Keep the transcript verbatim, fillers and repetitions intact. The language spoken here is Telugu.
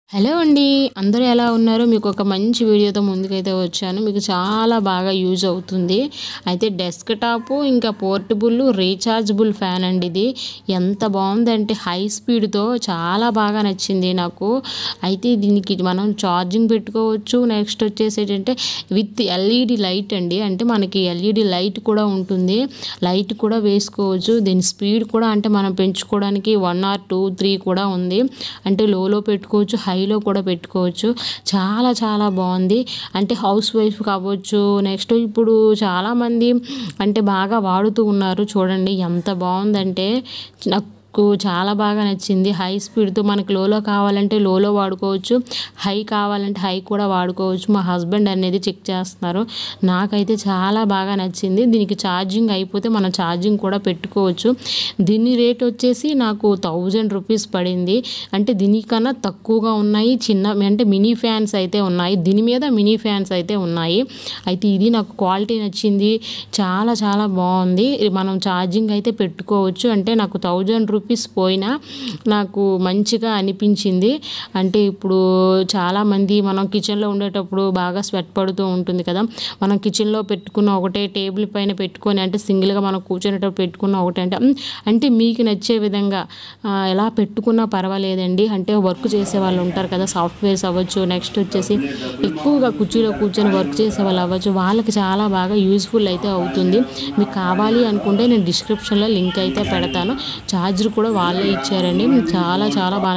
హలో అండి. అందరూ ఎలా ఉన్నారు? మీకు ఒక మంచి వీడియోతో ముందుకైతే వచ్చాను. మీకు చాలా బాగా యూజ్ అవుతుంది. అయితే డెస్క్ టాప్ ఇంకా పోర్టబుల్ రీచార్జబుల్ ఫ్యాన్ అండి ఇది. ఎంత బాగుందంటే హై స్పీడ్‌తో చాలా బాగా నచ్చింది నాకు. అయితే దీనికి మనం ఛార్జింగ్ పెట్టుకోవచ్చు. నెక్స్ట్ వచ్చేసి ఏంటంటే విత్ ఎల్ఈడి లైట్ అండి. అంటే మనకి ఎల్ఈడి లైట్ కూడా ఉంటుంది. లైట్ కూడా వేసుకోవచ్చు. దీని స్పీడ్ కూడా అంటే మనం పెంచుకోవడానికి వన్ ఆర్ టూ త్రీ కూడా ఉంది. అంటే లోలో పెట్టుకోవచ్చు, హైలో కూడా పెట్టుకోవచ్చు. చాలా చాలా బాగుంది. అంటే హౌస్ వైఫ్ కావచ్చు, నెక్స్ట్ ఇప్పుడు చాలామంది అంటే బాగా వాడుతూ ఉన్నారు. చూడండి ఎంత బాగుందంటే నాకు చాలా బాగా నచ్చింది. హై స్పీడ్‌తో మనకు లోలో కావాలంటే లోలో వాడుకోవచ్చు. హై కావాలంటే హై కూడా వాడుకోవచ్చు. మా హస్బెండ్ అనేది చెక్ చేస్తున్నారు. నాకైతే చాలా బాగా నచ్చింది. దీనికి ఛార్జింగ్ అయిపోతే మనం ఛార్జింగ్ కూడా పెట్టుకోవచ్చు. దీని రేట్ వచ్చేసి నాకు థౌజండ్ రూపీస్ పడింది. అంటే దీనికన్నా తక్కువగా ఉన్నాయి. చిన్న అంటే మినీ ఫ్యాన్స్ అయితే ఉన్నాయి. దీని మీద మినీ ఫ్యాన్స్ అయితే ఉన్నాయి. అయితే ఇది నాకు క్వాలిటీ నచ్చింది. చాలా చాలా బాగుంది. మనం ఛార్జింగ్ అయితే పెట్టుకోవచ్చు. అంటే నాకు థౌజండ్ రూపీస్ పోయినా నాకు మంచిగా అనిపించింది. అంటే ఇప్పుడు చాలామంది మనం కిచెన్లో ఉండేటప్పుడు బాగా స్వెట్ పడుతూ ఉంటుంది కదా. మనం కిచెన్లో పెట్టుకున్న ఒకటే టేబుల్ పైన పెట్టుకొని అంటే సింగిల్గా మనం కూర్చునేటప్పుడు పెట్టుకున్న ఒకటే అంటే అంటే మీకు నచ్చే విధంగా ఎలా పెట్టుకున్నా పర్వాలేదండి. అంటే వర్క్ చేసే వాళ్ళు ఉంటారు కదా, సాఫ్ట్వేర్స్ అవ్వచ్చు, నెక్స్ట్ వచ్చేసి ఎక్కువగా కుర్చీలో కూర్చొని వర్క్ చేసే వాళ్ళు అవ్వచ్చు. వాళ్ళకి చాలా బాగా యూజ్ఫుల్ అయితే అవుతుంది. మీకు కావాలి అనుకుంటే నేను డిస్క్రిప్షన్లో లింక్ అయితే పెడతాను. ఛార్జర్ కూడా వాళ్ళే ఇచ్చారండి. చాలా చాలా బాగా